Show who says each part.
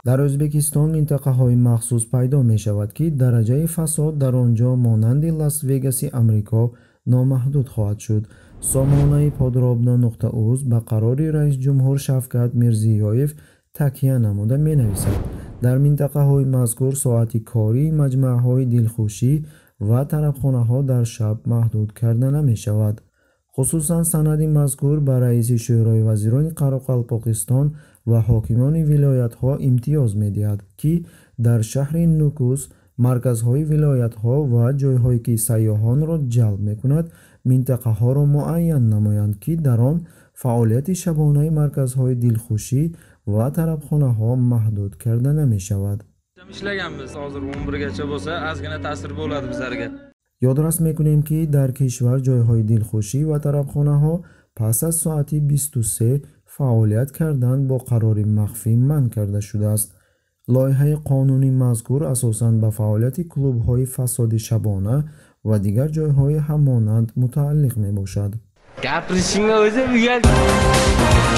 Speaker 1: дар O'zbekiston минтақаҳои махсус пайдо мешавад, ки дараҷаи фасод дар онҷо монанди Лас-Вегаси амрико номаҳдуд хоҳад шуд. Сомонаи Подробно.uz ба қарори раисҷумҳур Шавкат Мирзиёев такя намуда менависад: дар минтақаҳои мазкур соати кории маҷмаъҳои дилхушӣ ва тарабхонаҳо дар шаб маҳдуд карда намешавад. хусусан санади мазкур ба раиси шӯрои вазирони Қароқалпоқистон ва ҳокимони вилоятҳо имтиёз медиҳад, ки дар шаҳри Нукус, марказҳои вилоятҳо ва ҷойҳое ки сайёҳонро ҷалб мекунад, минтақаҳоро муайян намоянд, ки дар он фаъолияти шабонаи марказҳои дилхушӣ ва тарабхонаҳо маҳдуд карда намешавад.
Speaker 2: Ishlaganmiz, hozir 11 gacha bo'lsa, ozgina ta'sir bo'ladi bizlarga.
Speaker 1: ёдрас мекунем, ки дар кишвар ҷойҳои дилхушӣ ва тарабхонаҳо пас аз соати 23 фаъолият кардан бо қарори махфӣ манъ карда шудааст. лоиҳаи қонуни мазкур асосан ба фаъолияти клубҳои фасоди шабона ва дигар ҷойҳои ҳамонанд мутааллиқ мебошад.
Speaker 3: Gapirishingga o'zi uyat.